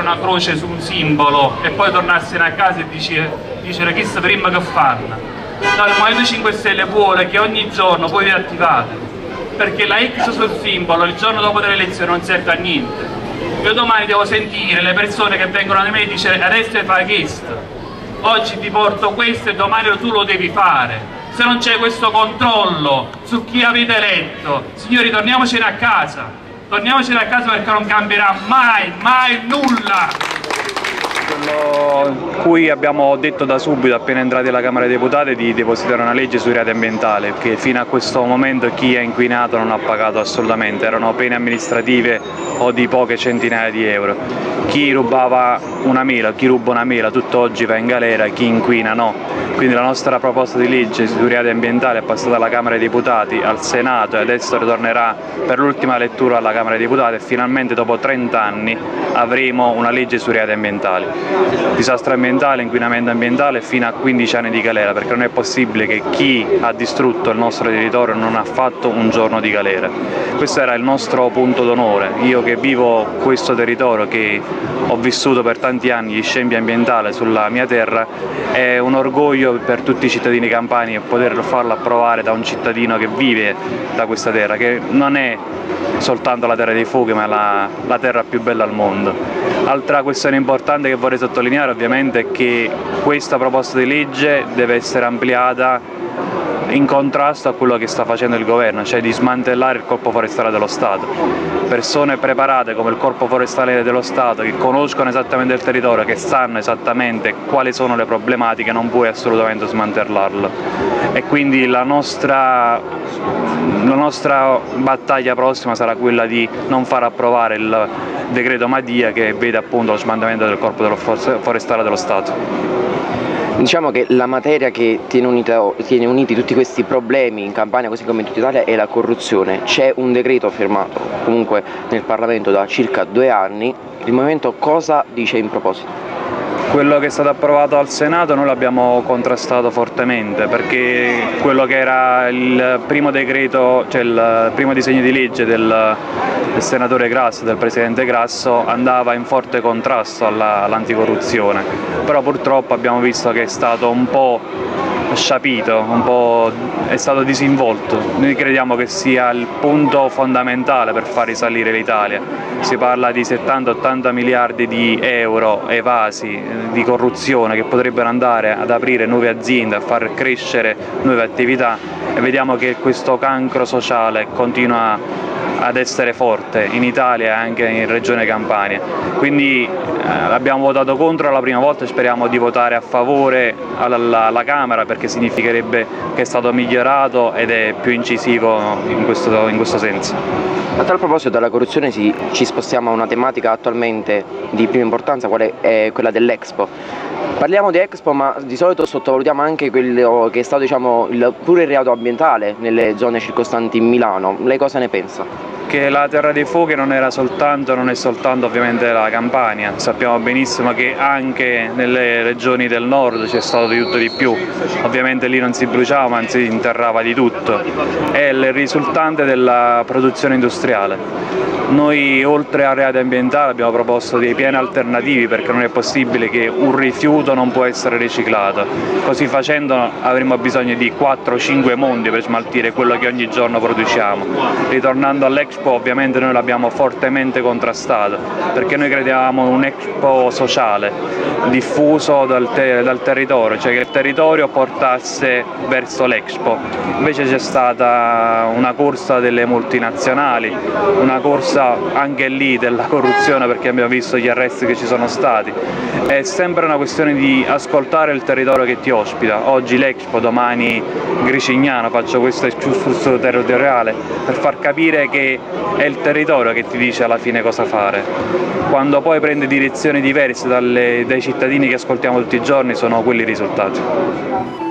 una croce su un simbolo e poi tornarsene a casa e dicere chissà prima che fanno. No, il Movimento 5 Stelle vuole che ogni giorno voi vi attivate, perché la X sul simbolo il giorno dopo delle elezioni non serve a niente. Io domani devo sentire le persone che vengono da me e dicono adesso fai questo, oggi ti porto questo e domani tu lo devi fare. Se non c'è questo controllo su chi avete eletto, signori, torniamocene a casa perché non cambierà mai, mai nulla. Quello cui abbiamo detto da subito, appena entrati alla Camera dei Deputati, di depositare una legge sui reati ambientali, perché fino a questo momento chi ha inquinato non ha pagato assolutamente, erano pene amministrative o di poche centinaia di euro. Chi rubava una mela, chi ruba una mela tutt'oggi va in galera, chi inquina no. Quindi la nostra proposta di legge sui reati ambientali è passata alla Camera dei Deputati, al Senato e adesso ritornerà per l'ultima lettura alla Camera dei Deputati e finalmente dopo 30 anni avremo una legge sui reati ambientali. Disastro ambientale, inquinamento ambientale fino a 15 anni di galera, perché non è possibile che chi ha distrutto il nostro territorio non ha fatto un giorno di galera. Questo era il nostro punto d'onore. Io che vivo questo territorio, che ho vissuto per tanti anni gli scempi ambientali sulla mia terra, è un orgoglio per tutti i cittadini campani e poterlo farlo approvare da un cittadino che vive da questa terra, che non è soltanto la terra dei fuochi ma la terra più bella al mondo. Altra questione importante che vorrei sottolineare ovviamente è che questa proposta di legge deve essere ampliata in contrasto a quello che sta facendo il governo, cioè di smantellare il Corpo Forestale dello Stato. Persone preparate come il Corpo Forestale dello Stato, che conoscono esattamente il territorio, che sanno esattamente quali sono le problematiche, non puoi assolutamente smantellarlo. E quindi la nostra battaglia prossima sarà quella di non far approvare il decreto Madia, che vede appunto lo smantellamento del Corpo Forestale dello Stato. Diciamo che la materia che tiene uniti tutti questi problemi in Campania, così come in tutta Italia, è la corruzione. C'è un decreto firmato comunque nel Parlamento da circa 2 anni. Il Movimento cosa dice in proposito? Quello che è stato approvato al Senato noi l'abbiamo contrastato fortemente, perché quello che era il primo decreto, cioè il primo disegno di legge del senatore Grasso, del presidente Grasso, andava in forte contrasto all'anticorruzione, però purtroppo abbiamo visto che è stato un po' sciapito, è stato disinvolto. Noi crediamo che sia il punto fondamentale per far risalire l'Italia. Si parla di 70-80 miliardi di euro evasi di corruzione che potrebbero andare ad aprire nuove aziende, a far crescere nuove attività, e vediamo che questo cancro sociale continua ad essere forte in Italia e anche in Regione Campania. Quindi abbiamo votato contro la prima volta e speriamo di votare a favore alla Camera, perché significherebbe che è stato migliorato ed è più incisivo in questo senso. A tal proposito della corruzione ci spostiamo a una tematica attualmente di prima importanza, quale è quella dell'Expo. Parliamo di Expo, ma di solito sottovalutiamo anche quello che è stato, diciamo, pure il reato ambientale nelle zone circostanti Milano. Lei cosa ne pensa? Che la terra dei fuochi non è soltanto ovviamente la Campania, sappiamo benissimo che anche nelle regioni del nord c'è stato di tutto e di più, ovviamente lì non si bruciava ma si interrava di tutto, è il risultante della produzione industriale. Noi oltre a reati ambientali abbiamo proposto dei piani alternativi, perché non è possibile che un rifiuto non può essere riciclato, così facendo avremo bisogno di 4-5 mondi per smaltire quello che ogni giorno produciamo. Ritornando all'Expo, ovviamente noi l'abbiamo fortemente contrastato, perché noi credevamo in un Expo sociale, diffuso dal territorio, cioè che il territorio portasse verso l'Expo. Invece c'è stata una corsa delle multinazionali, una corsa anche lì della corruzione, perché abbiamo visto gli arresti che ci sono stati. È sempre una questione di ascoltare il territorio che ti ospita. Oggi l'Expo, domani Gricignano, faccio questo excursus territoriale per far capire che è il territorio che ti dice alla fine cosa fare. Quando poi prende direzioni diverse dai cittadini che ascoltiamo tutti i giorni, sono quelli i risultati.